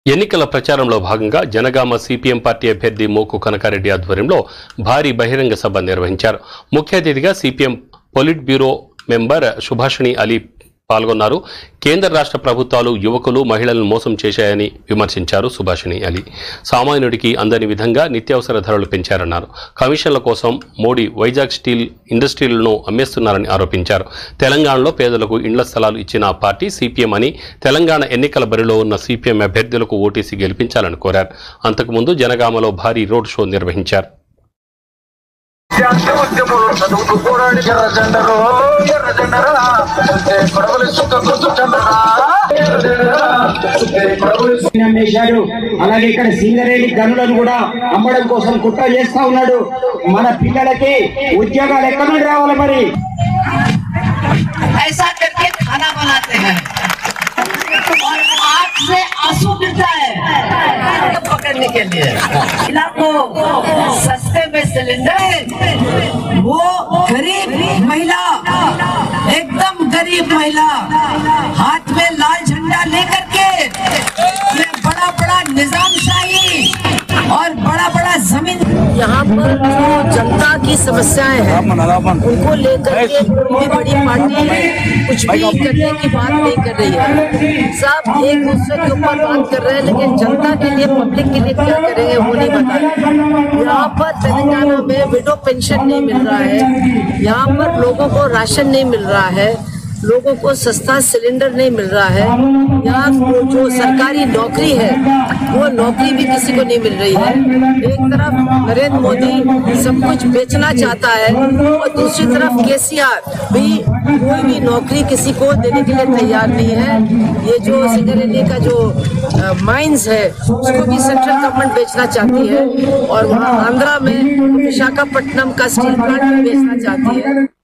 ఎన్నికల ప్రచారంలో భాగంగా జనగామ సిపిఎం పార్టీ అభ్యర్థి మోకు కనకారెడ్డి ఆధ్వర్యంలో భారీ బహిరంగ సభ నిర్వహించారు. ముఖ్య అతిథిగా CPM polit bureau member Subhashini Ali పాల్గొన్నారు. కేంద్ర రాష్ట్ర ప్రభుత్వాలు యువకులు మహిళలను మోసం చేశాయని విమర్శించారు సుభాషిణి అలీ. సామాన్యుడికి అందని విధంగా నిత్యావసర ధరలు పెంచారన్నారు. కమిషన్ల కోసం మోడీ వైజాగ్ స్టీల్ ఇండస్ట్రీలను అమ్మేస్తున్నారని ఆరోపించారు. తెలంగాణలో పేదలకు ఇండ్ల స్థలాలు ఇచ్చిన పార్టీ సిపిఎం అని, తెలంగాణ ఎన్నికల బరిలో ఉన్న సిపిఎం అభ్యర్థులకు ఓటీసీ గెలిపించాలని కోరారు. అంతకుముందు జనగామలో భారీ రోడ్ షో నిర్వహించారు. అలాగే ఇక్కడ సింగరేణి గనులను కూడా అమ్మడం కోసం కుట్ర చేస్తా ఉన్నాడు. మన పిల్లలకి ఉద్యోగాలు ఎక్కడ నుండి రావాలి? మరి ऐसा करके खाना बनाते हैं और आँख से आंसू गिरता है पकड़ने के लिए। को सस्ते में सिलेंडर, वो गरीब महिला, एकदम गरीब महिला हाथ में लाल झंडा लेकर के ये बड़ा बड़ा निजामशाही और बड़ा बड़ा जमीन, यहाँ पर जो जनता की समस्याएं हैं उनको लेकर के कोई बड़ी पार्टी कुछ भी करने की बात नहीं कर रही है। सब एक दूसरे के ऊपर बात कर रहे हैं, लेकिन जनता के लिए, पब्लिक के लिए क्या करेंगे वो नहीं बता रहे। यहाँ पर तेलंगाना में विडो पेंशन नहीं मिल रहा है, यहाँ पर लोगों को राशन नहीं मिल रहा है, लोगों को सस्ता सिलेंडर नहीं मिल रहा है। यहाँ जो सरकारी नौकरी है वो नौकरी भी किसी को नहीं मिल रही है। एक तरफ नरेंद्र मोदी सब कुछ बेचना चाहता है और दूसरी तरफ केसीआर भी कोई भी नौकरी किसी को देने के लिए तैयार नहीं है। ये जो सिंगरेली का जो माइंस है उसको भी सेंट्रल गवर्नमेंट बेचना चाहती है और वहाँ आंध्रा में विशाखापट्टनम का स्टील प्लांट भी बेचना चाहती है।